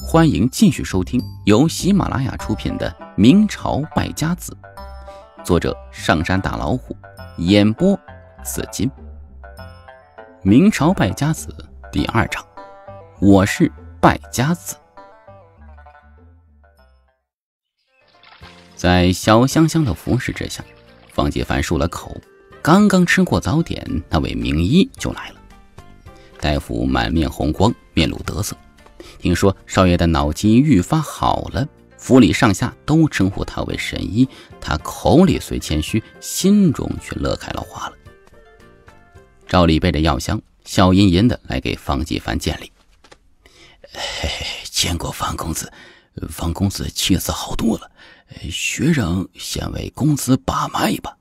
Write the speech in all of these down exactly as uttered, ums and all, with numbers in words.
欢迎继续收听由喜马拉雅出品的《明朝败家子》，作者上山大老虎，演播紫金。明朝败家子第二章，我是败家子。在小香香的服侍之下，方杰凡漱了口，刚刚吃过早点，那位名医就来了。大夫满面红光，面露得色，听说少爷的脑疾愈发好了，府里上下都称呼他为神医，他口里虽谦虚，心中却乐开了花了。赵丽背着药箱，笑吟吟的来给方继凡见礼。 嘿嘿，见过方公子，方公子气色好多了，学生先为公子把脉吧。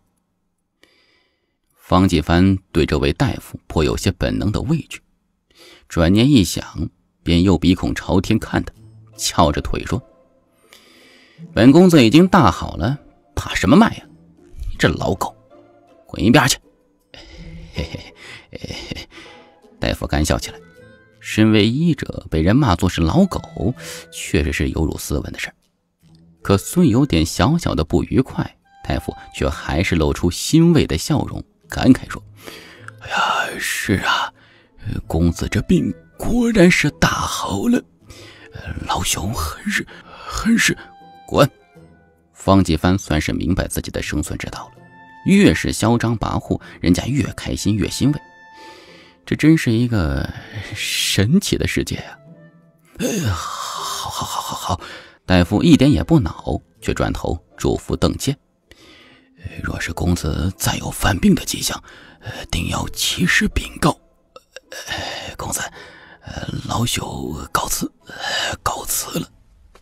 方继凡对这位大夫颇有些本能的畏惧，转念一想，便右鼻孔朝天看他，翘着腿说：本公子已经大好了，怕什么脉呀？这老狗，滚一边去！嘿嘿嘿，大夫干笑起来。身为医者，被人骂作是老狗，确实是有辱斯文的事。可虽有点小小的不愉快，大夫却还是露出欣慰的笑容，感慨说： 哎呀，是啊，公子这病果然是大好了，老兄很是很是滚！方继帆算是明白自己的生存之道了，越是嚣张跋扈，人家越开心越欣慰。这真是一个神奇的世界啊！ 哎，好好好好好！ 大夫一点也不恼，却转头嘱咐邓健： 若是公子再有犯病的迹象，定要及时禀告。公子，老朽告辞，告辞了。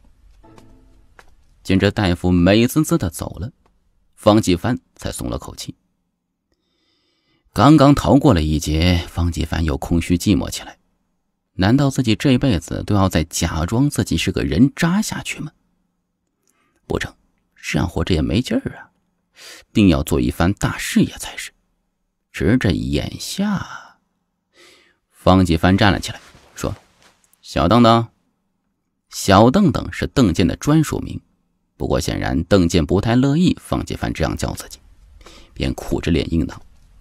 见着大夫美滋滋的走了，方继帆才松了口气。刚刚逃过了一劫，方继帆又空虚寂寞起来。难道自己这辈子都要再假装自己是个人渣下去吗？不成，这样活着也没劲儿啊，定要做一番大事业才是。只这眼下，方继帆站了起来，说：小邓邓。小邓邓是邓健的专属名，不过显然邓健不太乐意方继帆这样叫自己，便苦着脸应道：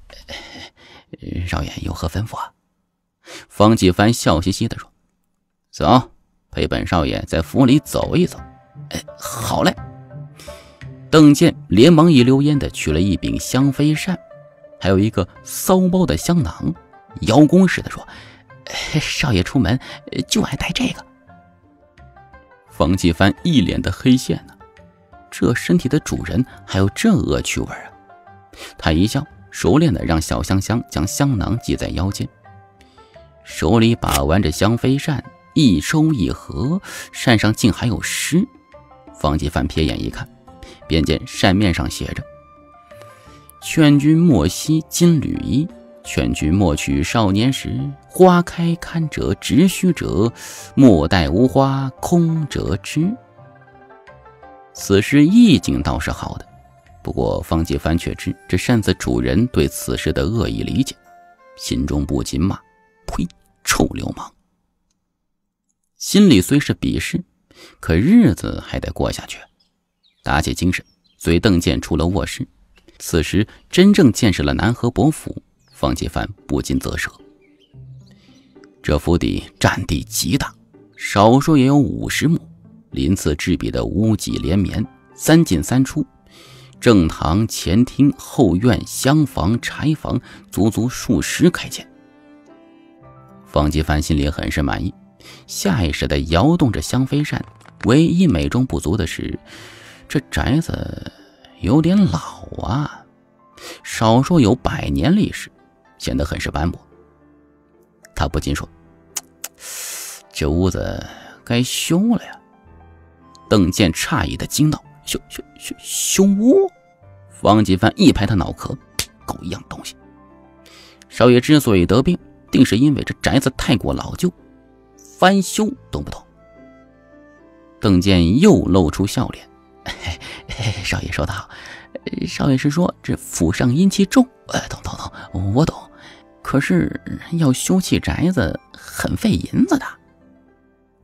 少爷有何吩咐啊？方继帆笑嘻嘻地说：走，陪本少爷在府里走一走。哎，好嘞。邓健连忙一溜烟地取了一柄香飞扇，还有一个骚包的香囊，邀功似的说：少爷出门就爱带这个。方继帆一脸的黑线呢、啊，这身体的主人还有这恶趣味啊！他一笑，熟练地让小香香将香囊系在腰间，手里把玩着香飞扇，一收一合，扇上竟还有诗。方继帆瞥眼一看，便见扇面上写着：劝君莫惜金缕衣，劝君莫娶少年时，花开堪折直须折，莫待无花空折枝。此诗意境倒是好的，不过方继帆却知这扇子主人对此诗的恶意理解，心中不禁骂：呸，臭流氓！心里虽是鄙视，可日子还得过下去。打起精神，随邓健出了卧室。此时真正见识了南河伯府，方继帆不禁啧舌。这府邸占地极大，少说也有五十亩，鳞次栉比的屋脊连绵，三进三出，正堂、前厅、后院、厢房、柴房，足足数十开间。方继帆心里很是满意，下意识地摇动着香飞扇。唯一美中不足的是，这宅子有点老啊，少说有百年历史，显得很是斑驳。他不禁说：这屋子该修了呀。邓健诧异的惊道：修修修修屋？方继帆一拍他脑壳：狗一样东西！少爷之所以得病，定是因为这宅子太过老旧，翻修懂不懂？邓健又露出笑脸：嘿嘿，少爷说得好，少爷是说这府上阴气重？呃，懂懂懂，我懂。可是要修葺宅子很费银子的。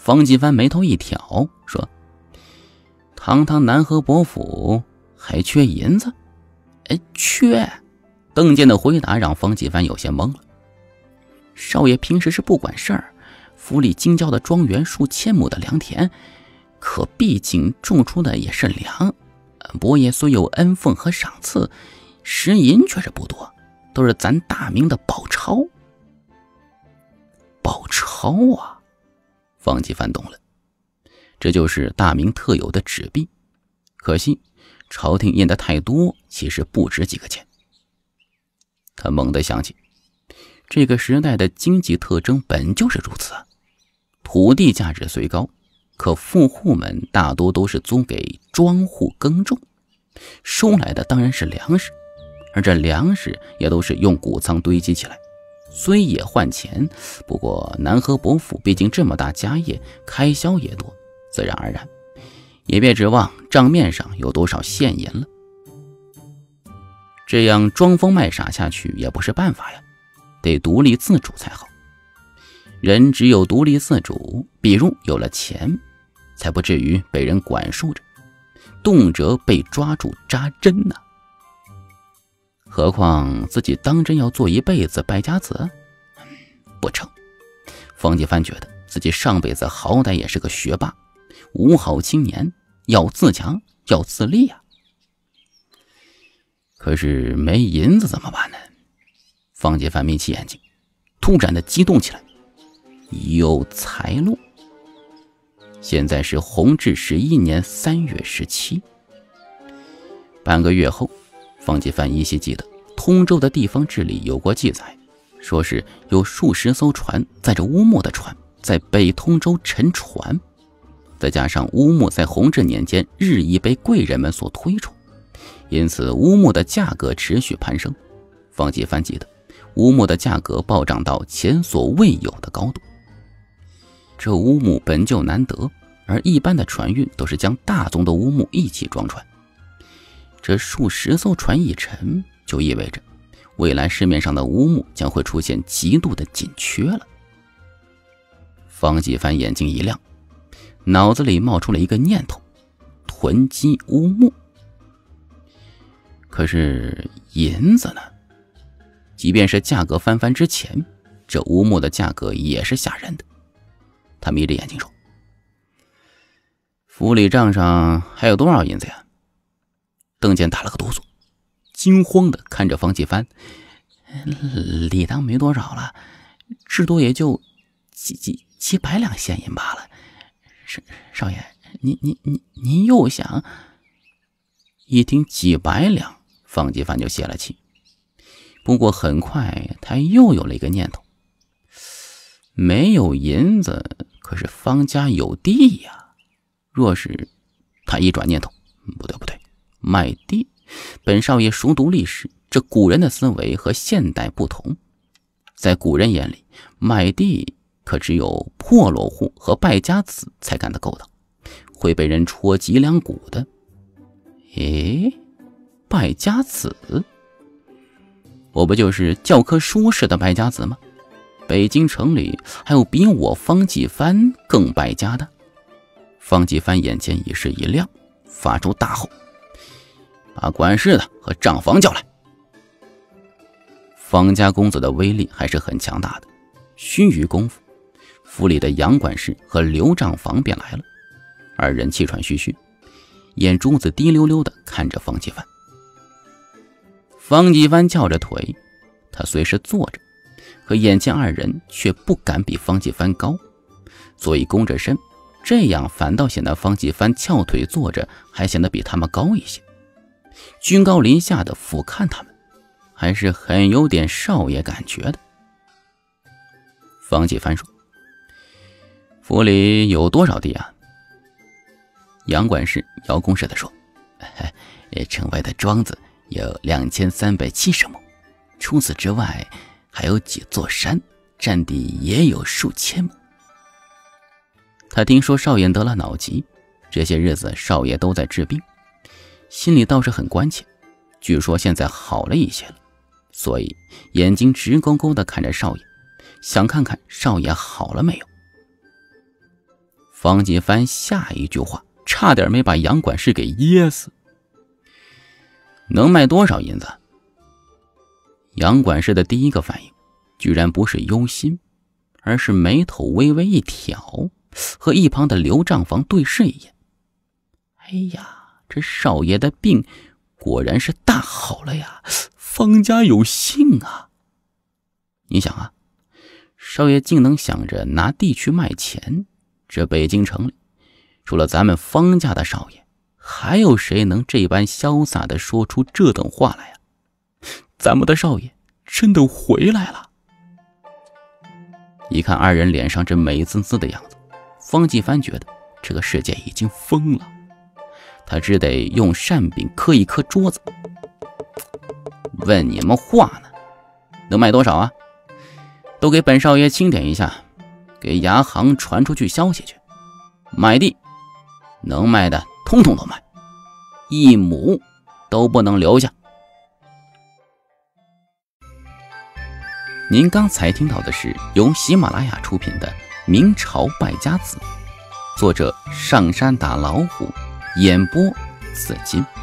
方继帆眉头一挑，说：“堂堂南河伯府还缺银子？”哎，缺。邓健的回答让方继帆有些懵了。少爷平时是不管事儿，府里京郊的庄园数千亩的良田，可毕竟种出的也是粮。伯爷虽有恩奉和赏赐，实银却是不多，都是咱大明的宝钞。宝钞啊！方继帆懂了，这就是大明特有的纸币。可惜朝廷印的太多，其实不值几个钱。他猛地想起，这个时代的经济特征本就是如此啊。土地价值虽高，可富户们大多都是租给庄户耕种，收来的当然是粮食，而这粮食也都是用谷仓堆积起来，虽也换钱，不过南河伯府毕竟这么大家业，开销也多，自然而然也别指望账面上有多少现银了。这样装疯卖傻下去也不是办法呀，得独立自主才好。人只有独立自主，比如有了钱，才不至于被人管束着，动辄被抓住扎针呢、啊。何况自己当真要做一辈子败家子？不成。方继帆觉得自己上辈子好歹也是个学霸，五好青年，要自强，要自立啊。可是没银子怎么办呢？方继帆眯起眼睛，突然的激动起来。有财路。现在是弘治十一年三月十七，半个月后，方继帆依稀记得通州的地方志里有过记载，说是有数十艘船载着乌木的船在北通州沉船，再加上乌木在弘治年间日益被贵人们所推崇，因此乌木的价格持续攀升。方继帆记得乌木的价格暴涨到前所未有的高度。这乌木本就难得，而一般的船运都是将大宗的乌木一起装船，这数十艘船一沉，就意味着未来市面上的乌木将会出现极度的紧缺了。方继帆眼睛一亮，脑子里冒出了一个念头：囤积乌木。可是银子呢？即便是价格翻番之前，这乌木的价格也是吓人的。他眯着眼睛说：“府里账上还有多少银子呀？”邓健打了个哆嗦，惊慌地看着方继帆：“理当没多少了，至多也就几几几百两现银罢了。少少爷，您您您您又想？”一听几百两，方继帆就泄了气。不过很快他又有了一个念头：没有银子，可是方家有地呀。若是他一转念头，不对不对，卖地，本少爷熟读历史，这古人的思维和现代不同。在古人眼里，卖地可只有破落户和败家子才干得够当，会被人戳脊梁骨的。诶，败家子？我不就是教科书式的败家子吗？北京城里还有比我方继帆更败家的？方继帆眼前一时一亮，发出大吼：“把管事的和账房叫来！”方家公子的威力还是很强大的，须臾功夫，府里的杨管事和刘账房便来了。二人气喘吁吁，眼珠子滴溜溜地看着方继帆。方继帆翘着腿，他虽是坐着，可眼前二人却不敢比方继帆高，所以弓着身，这样反倒显得方继帆翘腿坐着还显得比他们高一些，居高临下的俯瞰他们，还是很有点少爷感觉的。方继帆说：“府里有多少地啊？”杨管事摇弓似的说：“城外的庄子有两千三百七十亩，除此之外还有几座山，占地也有数千亩。”他听说少爷得了脑疾，这些日子少爷都在治病，心里倒是很关切，据说现在好了一些了，所以眼睛直勾勾地看着少爷，想看看少爷好了没有。 方继帆下一句话差点没把杨管事给噎死。能卖多少银子？杨管事的第一个反应居然不是忧心，而是眉头微微一挑，和一旁的刘账房对视一眼。哎呀，这少爷的病果然是大好了呀，方家有幸啊。你想啊，少爷竟能想着拿地去卖钱，这北京城里除了咱们方家的少爷，还有谁能这般潇洒地说出这等话来啊？咱们的少爷真的回来了。一看二人脸上这美滋滋的样子，方继帆觉得这个世界已经疯了，他只得用扇柄磕一磕桌子。问你们话呢，能卖多少啊？都给本少爷清点一下，给牙行传出去消息去。买地能卖的通通都卖，一亩都不能留下。您刚才听到的是由喜马拉雅出品的《明朝败家子》，作者上山打老虎，演播紫金。